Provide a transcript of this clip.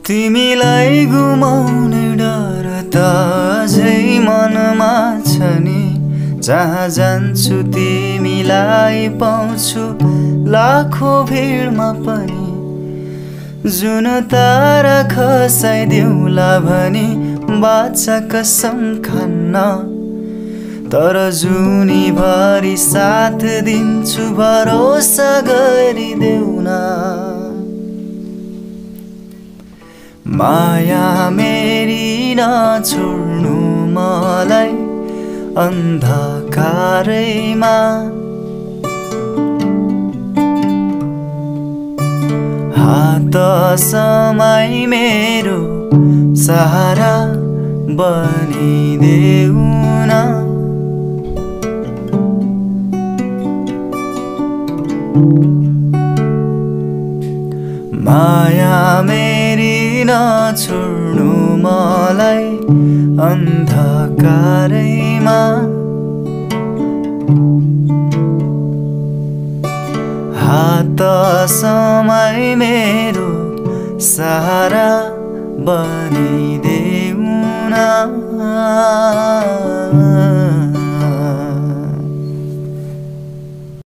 तिमीलाई गुमाउने डर त अझै मनमा छ नि। जहाँ जान्छु तिमीलाई पाउँछु लाखौं भिडमा पनि। जुन तारा खसाइदेऊला भनी बाचा कसम खान्न, तर जुनीभरि साथ दिन्छु भरोसा गरिदेऊ न। माया मेरी नछोड्नु मलाई अन्धकारैमा। हात समाई मेरो सहारा बनिदेऊ न। माया मेरी नछोड्नु मलाई अन्धकारैमा। हात समाई मेरो सहारा बनिदेऊ न।